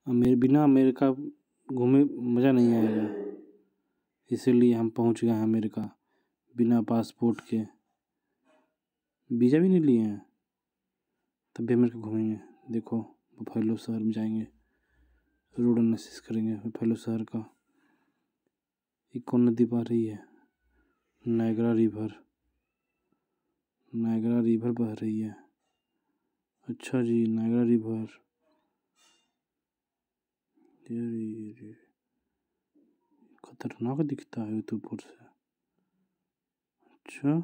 बिना अमेरिका घूमे मज़ा नहीं आएगा, इसीलिए हम पहुंच गए हैं अमेरिका बिना पासपोर्ट के। वीज़ा भी नहीं लिए हैं, तब भी अमेरिका घूमेंगे। देखो बफेलो शहर में जाएंगे, रोड एनालिसिस करेंगे बफेलो शहर का। ये कौन नदी बह रही है? Niagara river. नायग्रा रिवर बह रही है। अच्छा जी, नायग्रा रिवर। ये खतरनाक दिखता है तो ऊपर से। अच्छा,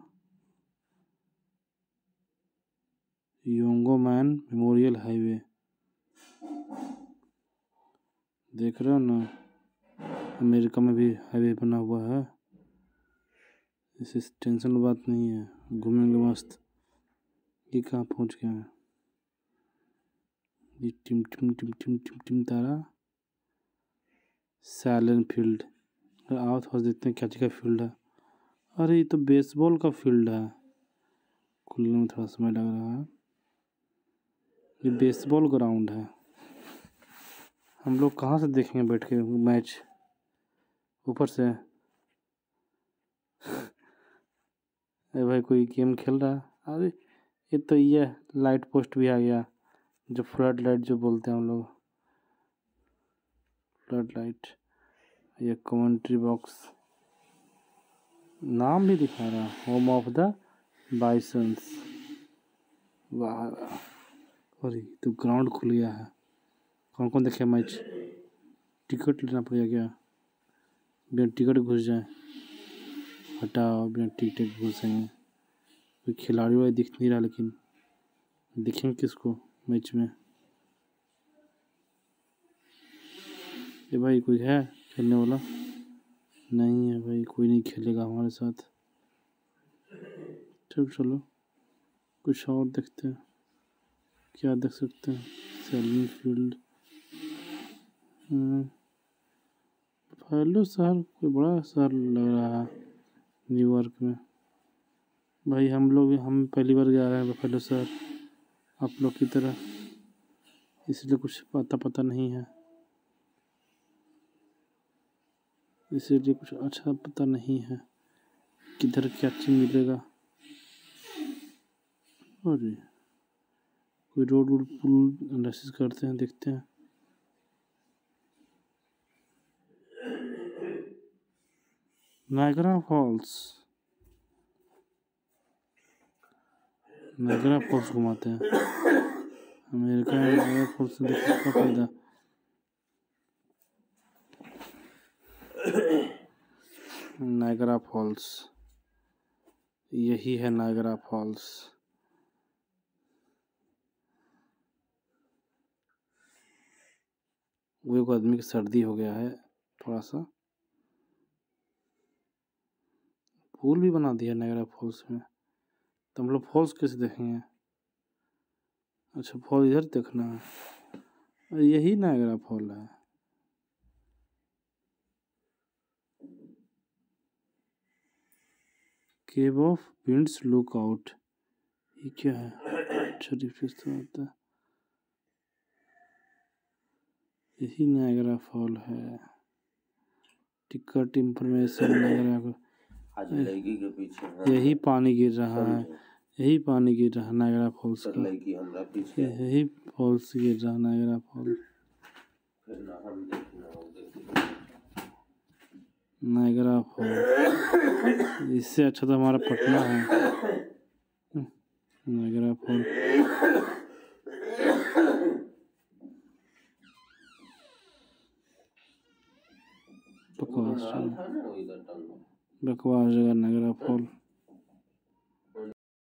योंगो मैन मेमोरियल हाईवे देख रहे हो ना, अमेरिका में भी हाईवे बना हुआ है। इससे टेंशन की बात नहीं है, घूमेंगे मस्त। ये कहाँ पहुँच गए हैं? ये टिम टिम टिम टिम टिम टिम तारा साइलेंट फील्ड। आओ थोड़ा देखते हैं क्या चीज़ का फील्ड है। अरे ये तो बेसबॉल का फील्ड है। खुलने में थोड़ा समय लग रहा है। ये बेसबॉल ग्राउंड है। हम लोग कहाँ से देखेंगे बैठ के मैच? ऊपर से? अरे भाई कोई गेम खेल रहा है। अरे ये तो ये लाइट पोस्ट भी आ गया, जो फ्लड लाइट जो बोलते हैं हम लोग, फ्लड लाइट। ये कमेंट्री बॉक्स नाम भी दिखा रहा, होम ऑफ द बाइसन्स। वाह, अरे तो ग्राउंड खुल गया है। कौन कौन देखे मैच? टिकट लेना पड़ेगा क्या? बिना टिकट घुस जाए? हटाओ, बिना टिकट घुसेंगे। कोई खिलाड़ी वाला दिख नहीं रहा, लेकिन दिखेंगे किसको मैच में? ये भाई कोई है खेलने वाला? नहीं है भाई, कोई नहीं खेलेगा हमारे साथ। चलो कुछ और देखते हैं, क्या देख सकते हैं। Selling field. बफेलो शहर कोई बड़ा शहर लग रहा है न्यूयॉर्क में। भाई हम पहली बार जा रहे हैं बफेलो शहर, आप लोग की तरह, इसलिए कुछ पता नहीं है। इसीलिए कुछ अच्छा पता नहीं है किधर क्या चीज़ मिलेगा। अरे कोई रोड पुल एनालिसिस करते हैं, देखते हैं। नायग्रा फॉल्स घुमाते हैं अमेरिका में। नायग्रा फॉल्स से देखने का फायदा। नायग्रा फॉल्स, यही है नायग्रा फॉल्स। वो एक आदमी की सर्दी हो गया है थोड़ा सा। पुल भी बना दिया नायग्रा फॉल्स में, तो हम लोग फॉल्स कैसे देखेंगे? अच्छा, फॉल इधर देखना है। यही नायग्रा फॉल है। Cave of winds look out, ये क्या है? अच्छा रिफ्रेश तो होता है। यही नायग्रा फॉल है। टिकट इंफॉर्मेशन नायग्रा को। आज लड़की के पीछे यही पानी गिर रहा है, यही पानी गिर रहा है नायग्रा फॉल्स का। लड़की हमरा पीछे, यही फॉल्स गिर रहा है नायग्रा फॉल। फिर ना हम देखना नायग्रा फॉल, इससे अच्छा तो हमारा पटना है। Niagara fall. बकवास जगह नायग्रा फॉल।